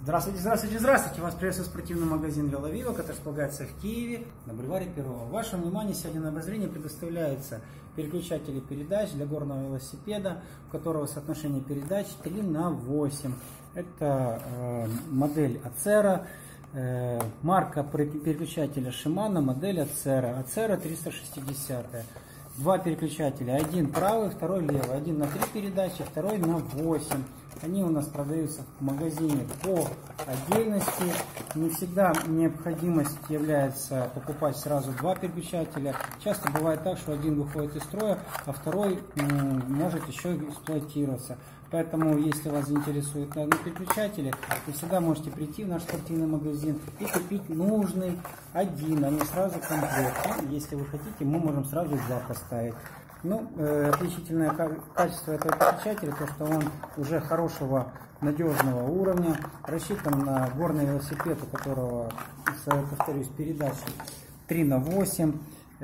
Здравствуйте, здравствуйте, здравствуйте! Вас приветствует спортивный магазин Веловиво, который располагается в Киеве на бульваре Перова. Вашему вниманию сегодня на обозрение предоставляются переключатели передач для горного велосипеда, у которого соотношение передач 3:8. Это модель Acera, марка переключателя Shimano, модель Acera 360. Два переключателя, один правый, второй левый, один на 3 передачи, второй на 8. Они у нас продаются в магазине по отдельности. Не всегда необходимость является покупать сразу два переключателя. Часто бывает так, что один выходит из строя, а второй может еще эксплуатироваться. Поэтому, если вас заинтересует данный переключатель, вы всегда можете прийти в наш спортивный магазин и купить нужный один, а не сразу комплект. Если вы хотите, мы можем сразу два поставить. Ну, отличительное качество этого переключателя, то что он уже хорошего, надежного уровня, рассчитан на горный велосипед, у которого, повторюсь, передачи 3:8.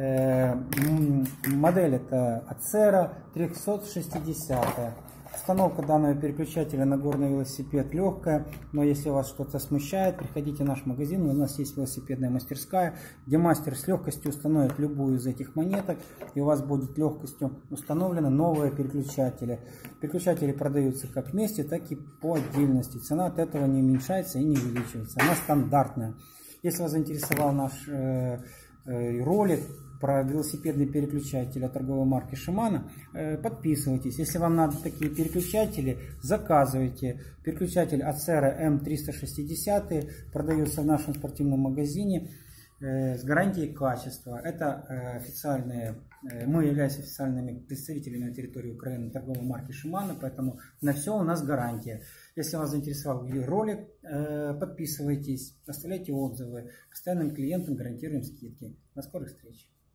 Модель это Acera 360. Установка данного переключателя на горный велосипед легкая, но если вас что-то смущает, приходите в наш магазин, у нас есть велосипедная мастерская, где мастер с легкостью установит любую из этих монеток, и у вас будет легкостью установлены новые переключатели. Переключатели продаются как вместе, так и по отдельности. Цена от этого не уменьшается и не увеличивается, она стандартная. Если вас заинтересовал наш ролик про велосипедный переключатель от торговой марки Shimano, подписывайтесь. Если вам надо такие переключатели, заказывайте. Переключатель Acera M360 продается в нашем спортивном магазине с гарантией качества. Это мы являемся официальными представителями на территории Украины торговой марки Shimano, поэтому на все у нас гарантия. Если вас заинтересовал ролик, подписывайтесь, оставляйте отзывы. Постоянным клиентам гарантируем скидки. До скорых встреч!